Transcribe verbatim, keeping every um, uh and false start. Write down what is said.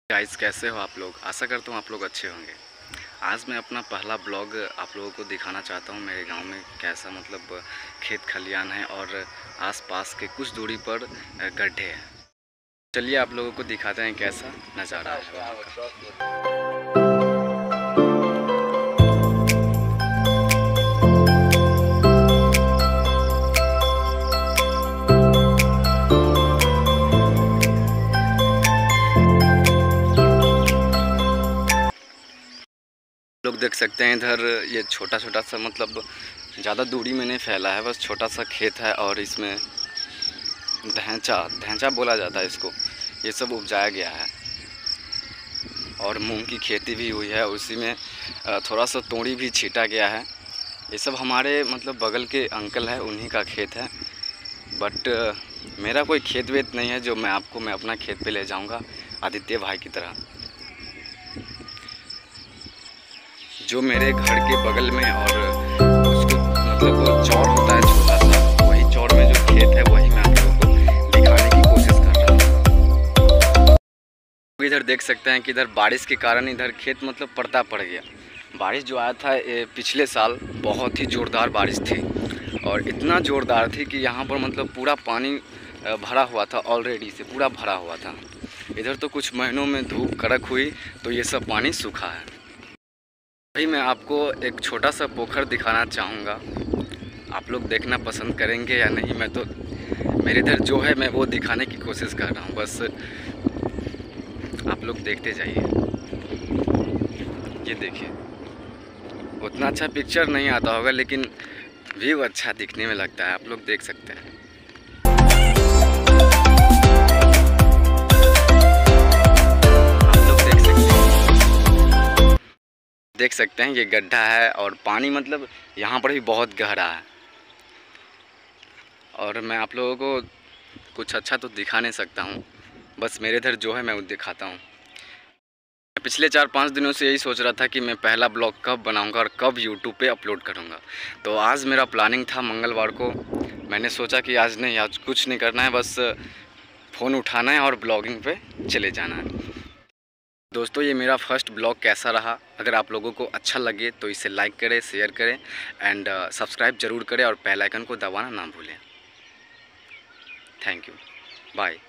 Guys, कैसे हो आप लोग। आशा करता हूँ आप लोग अच्छे होंगे। आज मैं अपना पहला ब्लॉग आप लोगों को दिखाना चाहता हूँ। मेरे गांव में कैसा मतलब खेत खलियान है और आसपास के कुछ दूरी पर गड्ढे हैं। चलिए आप लोगों को दिखाते हैं कैसा नज़ारा है वहाँ का। लोग देख सकते हैं इधर ये छोटा छोटा सा मतलब ज़्यादा दूरी में नहीं फैला है, बस छोटा सा खेत है और इसमें ढैंचा ढैंचा बोला जाता है इसको। ये सब उपजाया गया है और मूंग की खेती भी हुई है। उसी में थोड़ा सा तोड़ी भी छीटा गया है। ये सब हमारे मतलब बगल के अंकल है, उन्हीं का खेत है। बट मेरा कोई खेत वेत नहीं है जो मैं आपको मैं अपना खेत पे ले जाऊंगा आदित्य भाई की तरह। जो मेरे घर के बगल में और उसको मतलब चौर होता है छोटा सा, वही चौर में जो खेत है वही मैं आप लोगों को दिखाने की कोशिश कर रहा हूँ। इधर देख सकते हैं कि इधर बारिश के कारण इधर खेत मतलब पर्दा पड़ गया। बारिश जो आया था पिछले साल बहुत ही ज़ोरदार बारिश थी और इतना ज़ोरदार थी कि यहाँ पर मतलब पूरा पानी भरा हुआ था, ऑलरेडी से पूरा भरा हुआ था। इधर तो कुछ महीनों में धूप कड़क हुई तो ये सब पानी सूखा है। अभी मैं आपको एक छोटा सा पोखर दिखाना चाहूँगा। आप लोग देखना पसंद करेंगे या नहीं, मैं तो मेरे इधर जो है मैं वो दिखाने की कोशिश कर रहा हूँ। बस आप लोग देखते जाइए। ये देखिए, उतना अच्छा पिक्चर नहीं आता होगा लेकिन व्यू अच्छा दिखने में लगता है। आप लोग देख सकते हैं। देख सकते हैं ये गड्ढा है और पानी मतलब यहाँ पर भी बहुत गहरा है। और मैं आप लोगों को कुछ अच्छा तो दिखा नहीं सकता हूँ, बस मेरे इधर जो है मैं वो दिखाता हूँ। पिछले चार पाँच दिनों से यही सोच रहा था कि मैं पहला ब्लॉग कब बनाऊँगा और कब यूट्यूब पे अपलोड करूँगा। तो आज मेरा प्लानिंग था मंगलवार को। मैंने सोचा कि आज नहीं, आज कुछ नहीं करना है, बस फ़ोन उठाना है और ब्लॉगिंग पे चले जाना है। दोस्तों, ये मेरा फर्स्ट ब्लॉग कैसा रहा, अगर आप लोगों को अच्छा लगे तो इसे लाइक करें, शेयर करें एंड सब्सक्राइब ज़रूर करें और बेल आइकन को दबाना ना भूलें। Thank you, bye.